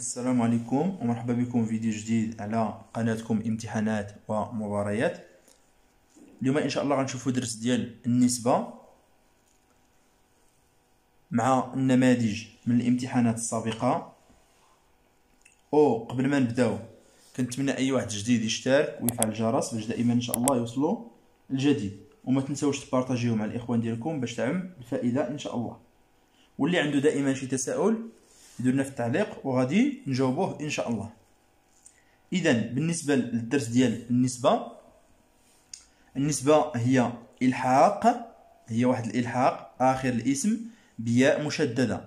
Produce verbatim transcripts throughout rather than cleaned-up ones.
السلام عليكم ومرحبا بكم في فيديو جديد على قناتكم امتحانات ومباريات. اليوم ان شاء الله غنشوفوا درس ديال النسبة مع النماذج من الامتحانات السابقة. او قبل ما نبداو كنتمنى اي واحد جديد يشترك ويفعل الجرس باش دائما ان شاء الله يوصلوا الجديد، وما تنساوش تبارطاجيوه مع الاخوان ديالكم باش تعم الفائدة ان شاء الله. واللي عنده دائما شي تساؤل يدير لنا في التعليق وغادي نجاوبوه ان شاء الله. اذا بالنسبه للدرس ديال النسبه، النسبه هي الحاق، هي واحد الالحاق اخر الاسم بياء مشدده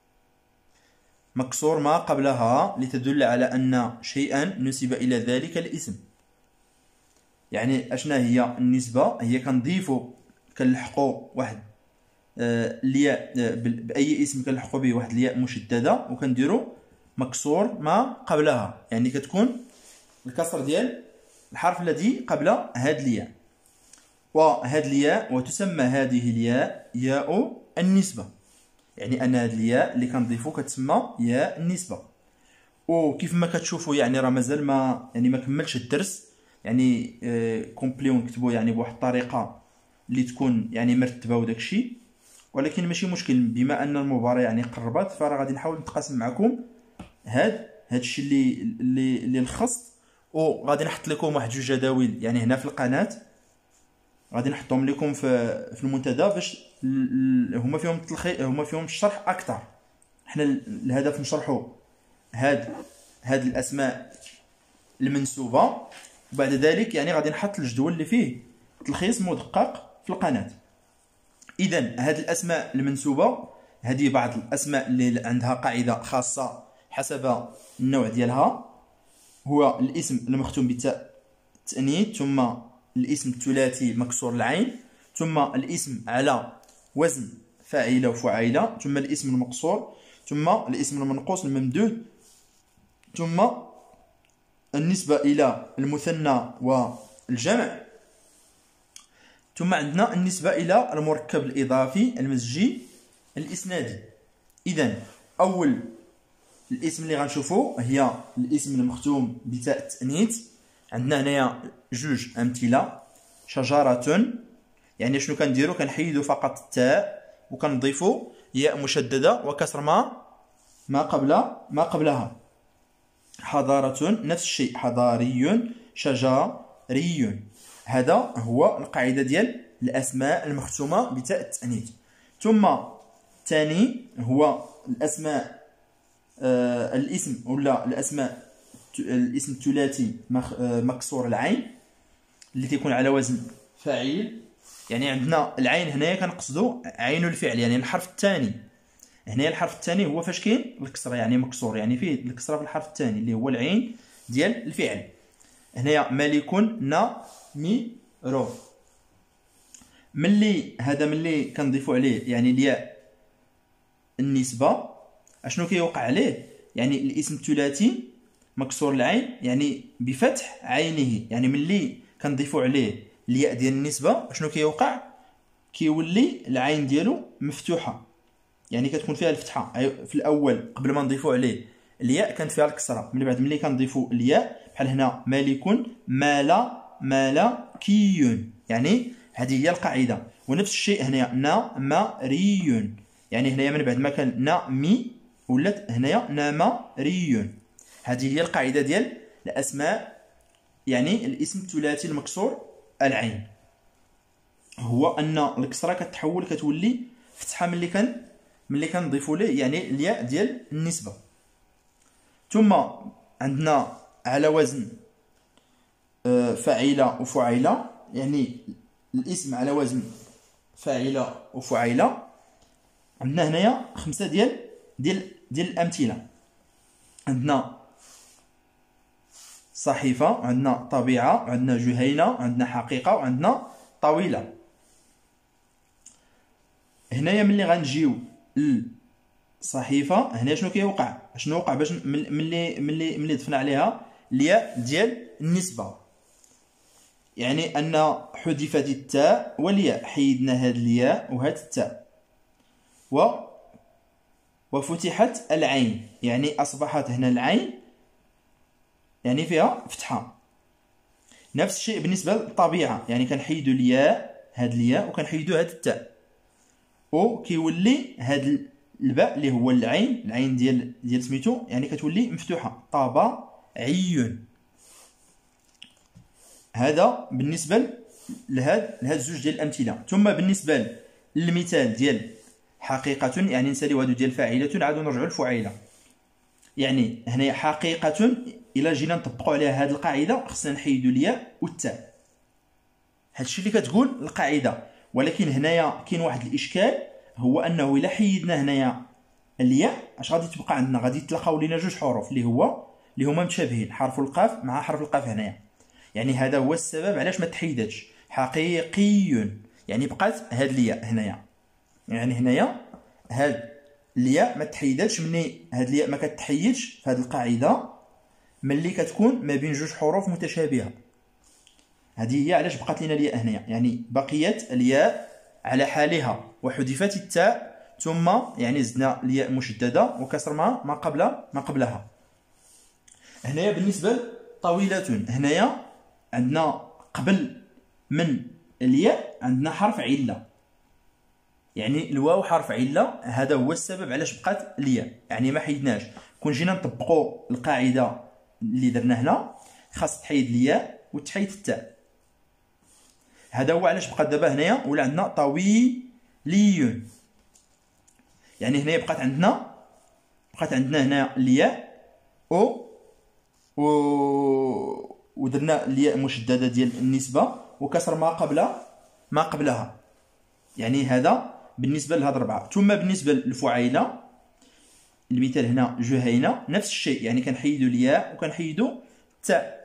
مكسور ما قبلها لتدل على ان شيئا نسب الى ذلك الاسم. يعني اشنا هي النسبه؟ هي كنضيفوا كنلحقوا واحد الياء باي اسم كنلحقوا به واحد الياء مشدده وكنديروا مكسور ما قبلها، يعني كتكون الكسر ديال الحرف الذي قبل هاد الياء، وهاد الياء وتسمى هذه الياء ياء النسبه. يعني ان هاد الياء اللي كنضيفوا كتسمى ياء النسبه. وكيف ما كتشوفوا يعني راه مازال ما يعني ما كملش الدرس، يعني آه كومبلي ونكتبوا يعني بواحد الطريقه اللي تكون يعني مرتبه وداكشي، ولكن ماشي مشكل بما ان المباراه يعني قربت، فراه غادي نحاول نتقاسم معكم هاد هادشي اللي اللي اللي لخصت. وغادي نحط لكم واحد جوج جداول يعني هنا في القناه، غادي نحطهم لكم في في المنتدى باش هما فيهم التلخيص، هما فيهم الشرح اكثر. حنا الهدف نشرحوا هاد هاد الاسماء المنسوبه، وبعد ذلك يعني غادي نحط الجدول اللي فيه تلخيص مدقق في القناه. اذا هاد الاسماء المنسوبه هذه بعض الاسماء اللي عندها قاعده خاصه حسب النوع ديالها. هو الاسم المختوم بتاء التانيث، ثم الاسم الثلاثي مكسور العين، ثم الاسم على وزن فاعله وفعيله، ثم الاسم المقصور، ثم الاسم المنقوص الممدود، ثم النسبه الى المثنى والجمع، ثم عندنا النسبة إلى المركب الإضافي المزجي الإسنادي. إذن أول الاسم اللي غنشوفو هي الاسم المختوم بتاء التأنيث. عندنا هنايا جوج أمثلة. شجرة، يعني شنو كنديرو؟ كنحيدو فقط التاء وكنضيفو ياء مشددة وكسر ما ما قبل ما قبلها. حضارة نفس الشيء، حضاري، شجري. هذا هو القاعده ديال الاسماء المختومه بتاء التانيث. ثم الثاني هو الاسماء آه الاسم ولا الاسماء الاسم الثلاثي مكسور العين اللي تيكون على وزن فاعل. يعني عندنا العين هنايا كنقصدوا عين الفعل، يعني الحرف الثاني. هنايا الحرف الثاني هو فاش كاين الكسره، يعني مكسور، يعني فيه الكسره في الحرف الثاني اللي هو العين ديال الفعل. هنايا ملك نا ميرو. ملي هذا ملي كنضيفوا عليه يعني الياء النسبه، اشنو كيوقع عليه؟ يعني الاسم الثلاثي مكسور العين يعني بفتح عينه. يعني ملي كنضيفوا عليه الياء ديال النسبه اشنو كيوقع؟ كيولي العين ديالو مفتوحه، يعني كتكون فيها الفتحه. في الاول قبل ما نضيفوا عليه الياء كانت فيها الكسره، من بعد ملي كنضيفوا الياء بحال هنا مالك مالا مالكي، يعني هذه هي القاعده. ونفس الشيء هنا نا ماري، يعني هنايا من بعد ما كان نا مي ولات هنايا ناماري. هذه هي القاعده ديال الاسماء، يعني الاسم الثلاثي المكسور العين، هو ان الكسره كتحول كتولي فتحه ملي كان ملي كنضيفوا ليه يعني الياء ديال النسبه. ثم عندنا على وزن فاعله وفعيله، يعني الاسم على وزن فاعله وفعيله. عندنا هنايا خمسه ديال ديال ديال الامثله. عندنا صحيفه، عندنا طبيعه، عندنا جهينه، عندنا حقيقه، وعندنا طويله. هنايا ملي غنجيو للصحيفه هنا شنو كيوقع؟ شنو وقع باش ملي ملي ملي ضفنا عليها الياء ديال النسبه؟ يعني ان حذفت التاء والياء، حيدنا هاد الياء وهاد التاء، و وفتحت العين، يعني أصبحت هنا العين يعني فيها فتحة. نفس الشيء بالنسبة للطبيعة، يعني كنحيدو الياء، هاد الياء، وكنحيدو هاد التاء، وكيولي هاد الباء اللي هو العين، العين ديال ديال سميتو، يعني كتولي مفتوحة، طبيعي. هذا بالنسبة لهاد لهاد زوج ديال الأمثلة. ثم بالنسبة للمثال ديال حقيقة، يعني نساليو هادو ديال فاعلة، عادو نرجعو للفعيلة. يعني هنايا حقيقة إلا جينا نطبقو عليها هاد القاعدة خصنا نحيدو الياء والتاء. هادشي اللي كتقول القاعدة. ولكن هنايا كاين واحد الإشكال، هو أنه إلا حيدنا هنايا الياء اش غادي تبقى عندنا؟ غادي يتلقاو لينا جوج حروف اللي هو اللي هما متشابهين، حرف القاف مع حرف القاف هنايا. يعني هذا هو السبب علاش ما تحيدتش حقيقي، يعني بقات هاد الياء هنايا. يعني هنايا هاد الياء ما تحيدتش. مني هاد الياء ما كتحيدش في هاد القاعده ملي كتكون ما بين جوج حروف متشابهه. هذه هي علاش بقات لنا الياء هنايا، يعني بقيت الياء على حالها وحذفت التاء، ثم يعني زدنا الياء مشدده وكسر ما ما قبل ما قبلها. هنايا بالنسبه طويله، هنايا عندنا قبل من الياء عندنا حرف عله، يعني الواو حرف عله. هذا هو السبب علاش بقات الياء، يعني ما حيدناش. كون جينا نطبقوا القاعده اللي درنا هنا، خاص تحيد الياء وتحيد التاء. هذا هو علاش بقات دابا هنايا ولا عندنا طويلي. يعني هنايا بقات عندنا بقات عندنا هنا الياء او و ودرنا الياء مشدده ديال النسبه وكسر ما قبل ما قبلها. يعني هذا بالنسبه لهاد الربعه. ثم بالنسبه للفعيله، المثال هنا جهينه، نفس الشيء، يعني كنحيدوا الياء وكنحيدوا التاء.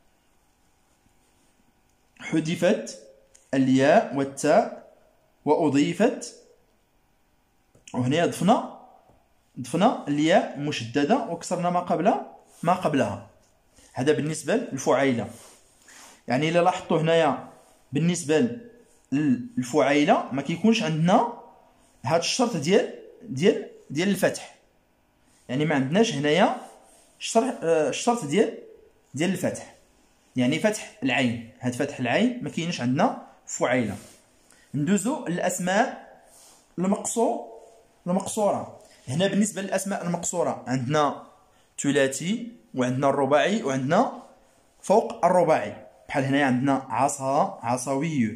حذفت الياء والتاء واضيفت، وهنا ضفنا ضفنا الياء مشدده وكسرنا ما قبل ما قبلها. هذا بالنسبه للفعيله. يعني الا لاحظتوا هنايا بالنسبه للفعيله ما كيكونش عندنا هذا الشرط ديال ديال ديال الفتح، يعني ما عندناش هنايا الشرط ديال ديال الفتح، يعني فتح العين. هاد فتح العين ما كاينش عندنا في فعيله. ندوزو للاسماء المقصور المقصوره. هنا بالنسبه للاسماء المقصوره عندنا ثلاثي وعندنا الرباعي وعندنا فوق الرباعي. بحال هنايا عندنا عصا عصوي،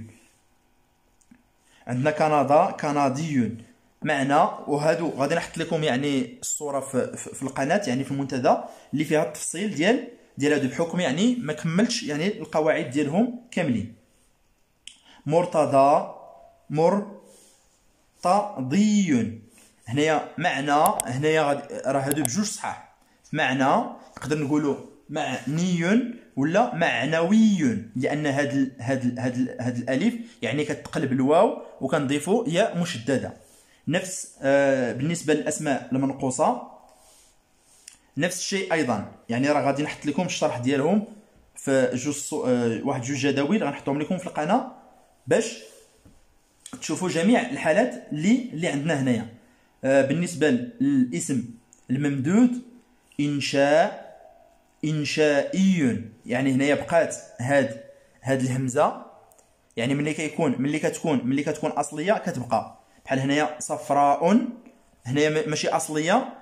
عندنا كندا كندي معنا. وهادو غادي نحط لكم يعني الصوره في, في, في القناه، يعني في المنتدى اللي فيها التفصيل ديال ديال هادو، بحكم يعني ما كملتش يعني القواعد ديالهم كاملين. مرتضى مرتضي. هنايا معنى هنايا غادي راه هادو بجوج صحاح. معنى نقدر نقولوا معني ولا معنوي، لان هاد ال هاد ال هاد ال هاد الالف يعني كتقلب الواو وكنضيفوا ياء مشدده. نفس آه بالنسبه للاسماء المنقوصه نفس الشيء ايضا. يعني راه غادي نحط لكم الشرح ديالهم في جوج آه واحد جوج جداول غنحطهم لكم في القناه باش تشوفوا جميع الحالات اللي اللي عندنا هنايا. آه بالنسبه للاسم الممدود انشاء انشائي، يعني هنايا بقات هاد هاد الهمزه، يعني ملي كيكون ملي كتكون ملي كتكون اصليه كتبقى. بحال هنايا صفراء، هنايا ماشي اصليه،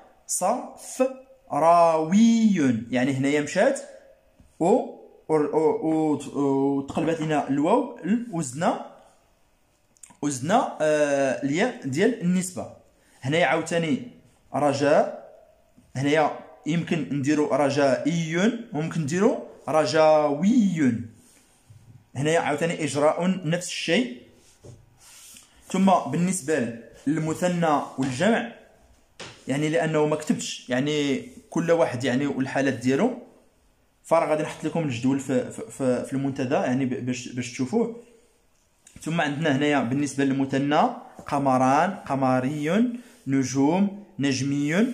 صفراوي، يعني هنايا مشات و وتقلبات لنا الواو وزدنا وزدنا آه الياء ديال النسبه. هنايا عاوتاني رجاء، هنايا يمكن نديرو رجائي وممكن نديرو رجاوي. هنايا عاوتاني اجراء نفس الشيء. ثم بالنسبه للمثنى والجمع، يعني لانه ما كتبتش يعني كل واحد يعني والحالات ديالو، فراه غادي نحط لكم الجدول في في, في المنتدى يعني باش باش تشوفوه. ثم عندنا هنايا بالنسبه للمثنى قمران قمري نجوم نجمي.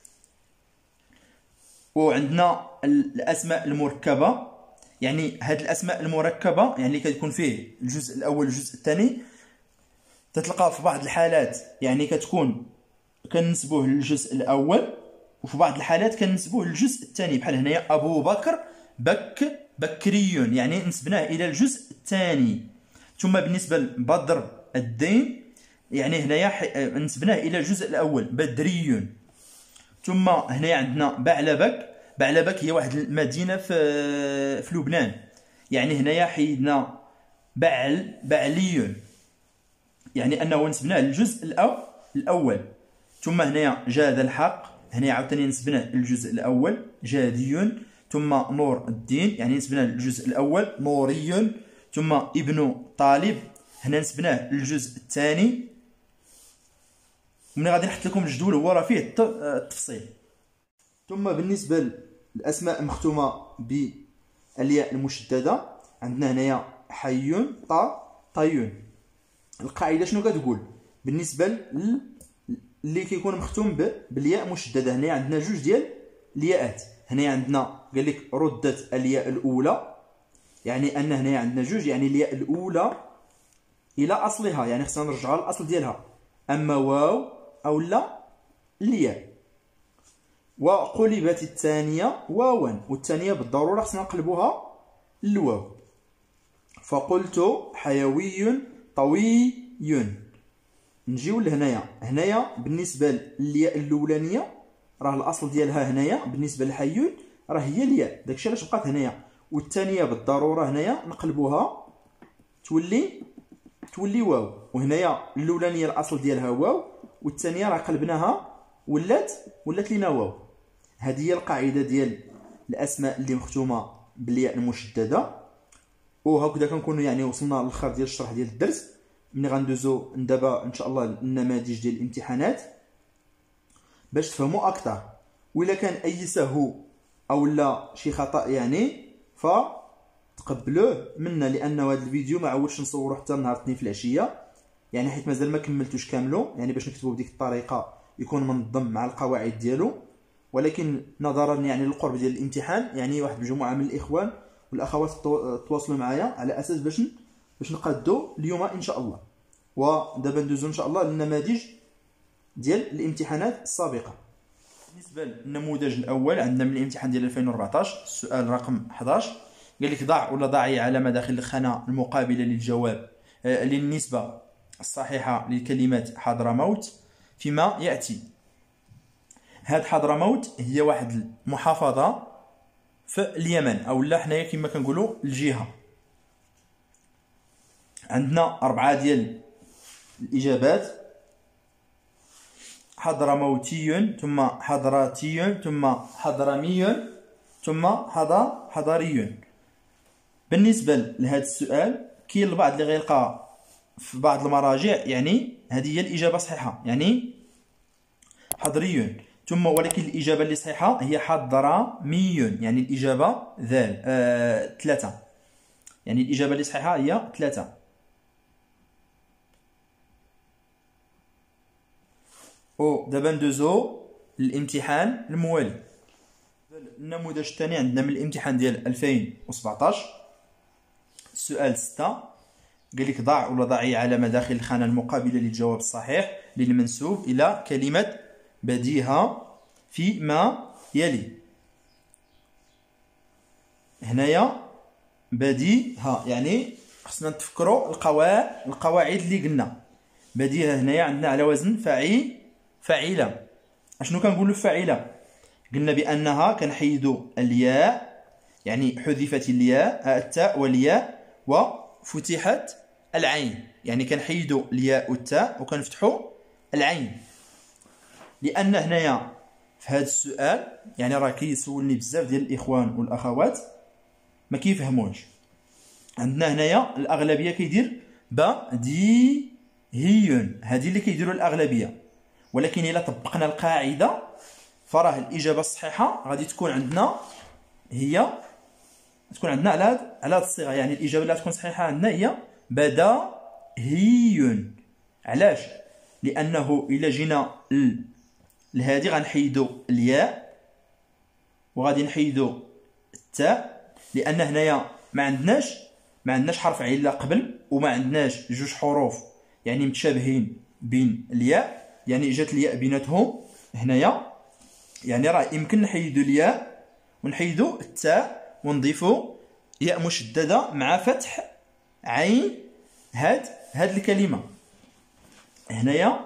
وعندنا الاسماء المركبه، يعني هاد الاسماء المركبه يعني اللي كتكون فيه الجزء الاول والجزء الثاني تتلقى في بعض الحالات يعني كتكون كنسبوه للجزء الاول، وفي بعض الحالات كنسبوه للجزء الثاني، بحال هنايا ابو بكر بك بكري، يعني نسبناه الى الجزء الثاني. ثم بالنسبه لبدر الدين، يعني هنايا نسبناه الى الجزء الاول بدري. ثم هنايا عندنا بعلبك، بعلبك هي واحد المدينه في في لبنان، يعني هنايا حيدنا بعل بعلي، يعني انه نسبناه للجزء الأو الاول. ثم هنايا جاد الحق، هنايا عاوتاني نسبناه للجزء الاول جادي. ثم نور الدين، يعني نسبناه للجزء الاول نوري. ثم ابن طالب، هنا نسبناه للجزء الثاني. ومن غادي نحط لكم الجدول هو راه فيه التفصيل. ثم بالنسبه للاسماء المختومه بالياء المشدده، عندنا هنايا حي طا طيون. القاعده شنو كتقول بالنسبه ل اللي كيكون مختوم بالياء مشدده؟ هنا عندنا جوج ديال الياءات. هنا عندنا قال لك ردت الياء الاولى، يعني ان هنا عندنا جوج، يعني الياء الاولى الى اصلها، يعني خصنا نرجعها للاصل ديالها، اما واو او لا الياء. وقلبت الثانيه واوا، والثانيه بالضروره خصنا نقلبوها للواو. فقلت حيوي طوي. نجيو لهنايا، هنايا بالنسبه للياء الاولانيه راه الاصل ديالها هنايا بالنسبه للحيون راه هي الياء، داكشي علاش بقات هنايا. والثانيه بالضروره هنايا نقلبوها تولي تولي واو. وهنايا الاولانيه الاصل ديالها واو، والثانيه راه قلبناها ولات ولات لينا واو. هذه هي القاعده ديال الاسماء اللي مختومه بالياء المشدده. وهكذا كنكونوا يعني وصلنا للاخر ديال الشرح ديال الدرس. ملي غندوزو دابا ان شاء الله النماذج ديال الامتحانات باش تفهموا اكثر. وإلا كان اي سهو او لا شي خطا يعني فتقبلوه منا، لان هذا الفيديو ما عودش نصورو حتى نهار الاثنين في العشيه، يعني حيت مازال ما كملتوش كاملو، يعني باش نكتبو بديك الطريقه يكون منظم مع القواعد ديالو. ولكن نظرا يعني للقرب ديال الامتحان، يعني واحد مجموعه من الاخوان والاخوات تواصلوا معايا على اساس باش باش نقادو اليوم ان شاء الله. ودابا ندوزو ان شاء الله للنماذج ديال الامتحانات السابقه. بالنسبه للنموذج الاول عندنا من الامتحان ديال ألفين وأربعطاش، السؤال رقم حداش، قال لك ضع ولا ضعي علامه داخل الخانه المقابله للجواب آه للنسبه الصحيحه للكلمات حضرموت فيما ياتي. هاد حضرموت هي واحد المحافظه في اليمن، او لا حنايا كما كنقولوا الجهه. عندنا أربعة ديال الإجابات: حضرموتي، ثم حضراتي، ثم حضرمي، ثم حضر حضري. بالنسبة لهذا السؤال كاين البعض اللي غيلقى في بعض المراجع يعني هذه هي الإجابة الصحيحة، يعني حضري. ثم ولكن الإجابة اللي صحيحة هي حضرمي، يعني الإجابة ذال آه ثلاثة، يعني الإجابة اللي صحيحة هي ثلاثة. ودابا ندوزو للامتحان الموالي. النموذج الثاني عندنا من الامتحان ديال ألفين وسبعطاش، السؤال ستة، قال لك ضع ولا ضعي علامة داخل الخانة المقابلة للجواب الصحيح للمنسوب إلى كلمة بديهة فيما يلي. هنايا بديهة يعني خصنا نتفكروا القواعد القواعد اللي قلنا. بديهة هنايا عندنا على وزن فعيل فاعله. اشنو كنقولوا فاعله؟ قلنا بانها كنحيدوا الياء، يعني حذفت الياء التاء والياء وفتحت العين، يعني كنحيدوا الياء والتاء وكنفتحوا العين. لان هنايا في هذا السؤال يعني راه كيسولني بزاف ديال الاخوان والاخوات ما كيفهموش. عندنا هنايا الاغلبيه كيدير بديهي، هذه اللي كيديروا الاغلبيه. ولكن إلا طبقنا القاعدة فراه الإجابة الصحيحة غادي تكون عندنا هي تكون عندنا على هاد على هاد الصيغة، يعني الإجابة اللي غتكون صحيحة عندنا هي بداهي. علاش؟ لأنه إلا جينا لهادي غنحيدو الياء وغادي نحيدو التاء، لأن هنايا ما عندناش ما عندناش حرف علة قبل، وما عندناش جوج حروف يعني متشابهين بين الياء يعني جات الياء بيناتهم هنايا، يعني راه يمكن نحيدو الياء ونحيدو التاء ونضيفو ياء مشدده مع فتح عين هاد هاد الكلمه هنايا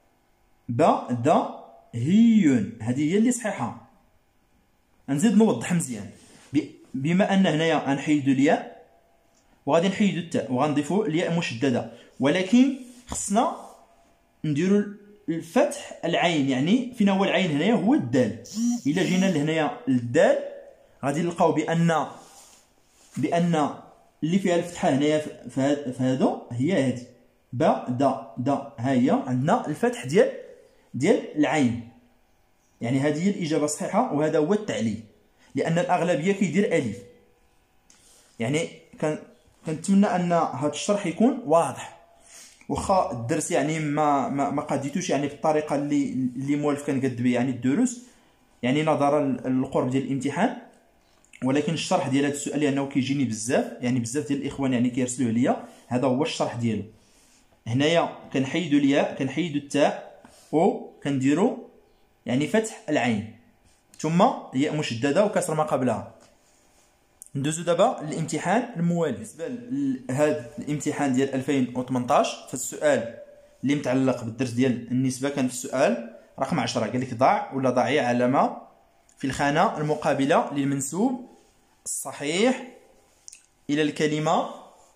بدهي. هذه هي اللي صحيحه. نزيد نوضح مزيان. بما ان هنايا غنحيدو الياء وغادي نحيدو التاء وغنضيفو الياء مشدده، ولكن خصنا نديرو الفتح العين. يعني فين هو العين هنايا؟ هو الدال. الا جينا لهنايا للدال غادي نلقاو بان بان اللي فيها الفتحه هنايا في هادو هي هذه با دا دا، ها هي عندنا الفتح ديال ديال العين. يعني هذه هي الاجابه الصحيحه، وهذا هو التعليل، لان الاغلبيه كيدير الف. يعني كان كنتمنى ان هذا الشرح يكون واضح، واخا الدرس يعني ما ما, ما قاديتوش يعني بالطريقه اللي اللي موالف كنقد بها يعني الدروس، يعني نظرا للقرب ديال الامتحان. ولكن الشرح ديال هذا السؤال لانه كيجيني بزاف، يعني بزاف ديال الاخوان يعني كيرسلوه ليا، هذا هو الشرح ديالو. هنايا كنحيدو الياء، كنحيدو التاء، و كنديرو يعني فتح العين ثم ياء مشدده وكسر ما قبلها. ندوزو دابا للامتحان الموالي. بالنسبه لهذا الامتحان ديال ألفين وثمنطاش، فالسؤال اللي متعلق بالدرس ديال النسبه كان في السؤال رقم عشرة، قال لك ضع ولا ضعي علامه في الخانه المقابله للمنسوب الصحيح الى الكلمه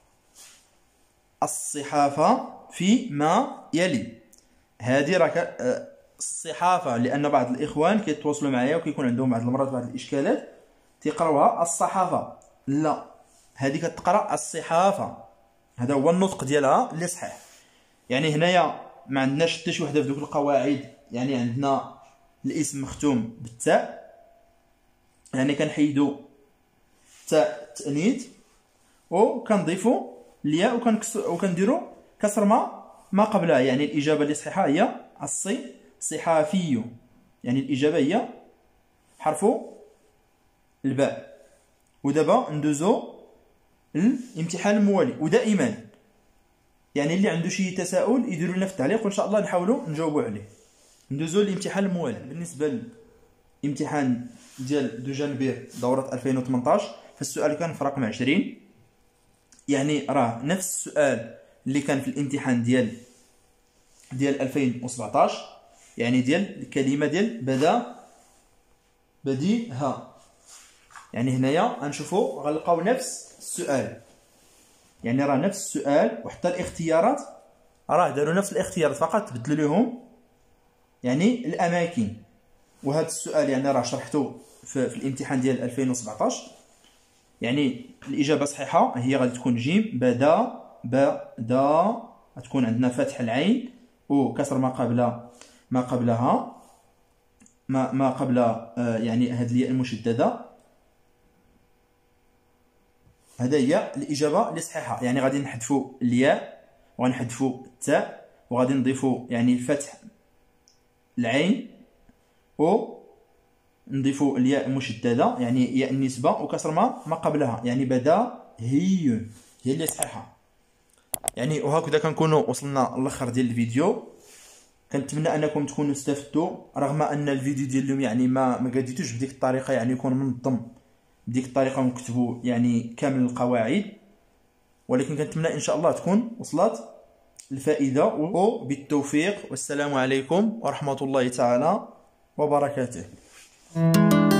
الصحافه فيما يلي. هذه راك الصحافه، لان بعض الاخوان كيتواصلوا معايا وكيكون عندهم بعض المرات بعض الاشكالات تيقراوها الصحافه. لا، هذه كتقرا الصحافه، هذا هو النطق ديالها اللي صحيح. يعني هنايا ما عندناش حتى شي وحده في دوك القواعد، يعني عندنا الاسم مختوم بالتاء، يعني كنحيدو تاء التانيث وكنضيفو الياء وكنديرو كسر ما ما قبلها. يعني الاجابه اللي صحيحه هي الصي صحافي، يعني الاجابه هي حرف الباء. ودابا ندوزو الامتحان الموالي. ودائما يعني اللي عنده شي تساؤل يديروا لنا في التعليق وان شاء الله نحاولوا نجاوبوا عليه. ندوزو للامتحان الموالي. بالنسبه للامتحان ديال دو جانبير دوره ألفين وثمنطاش، فالسؤال كان في رقم عشرين، يعني راه نفس السؤال اللي كان في الامتحان ديال ديال ألفين وسبعطاش، يعني ديال الكلمه ديال بدا بديها. يعني هنايا غنشوفوا غنلقاو نفس السؤال، يعني راه نفس السؤال، وحتى الاختيارات راه داروا نفس الاختيارات، فقط بدلوا لهم يعني الاماكن. وهذا السؤال يعني راه شرحته في, في الامتحان ديال ألفين وسبعطاش. يعني الاجابه الصحيحه هي غادي تكون جيم بدا بدا، غتكون عندنا فتح العين وكسر ما قبل ما قبلها ما ما قبل آه يعني هذه الياء المشدده. هذا هي الاجابه اللي صحيحه. يعني غادي نحذفوا الياء وغنحذفوا التاء وغادي نضيفوا يعني فتح العين ونضيفوا الياء المشدده، يعني ياء النسبه وكسر ما ما قبلها، يعني بدا هي هي اللي صحيحه. يعني وهكذا كنكونوا وصلنا للاخر ديال الفيديو. كنتمنى انكم تكونوا استفدتوا، رغم ان الفيديو ديال اليوم يعني ما ما قاديتوش بديك الطريقه، يعني يكون منظم بديك الطريقه ونكتبوا يعني كامل القواعد، ولكن كنتمنى ان شاء الله تكون وصلت الفائده. وبالتوفيق، والسلام عليكم ورحمه الله تعالى وبركاته.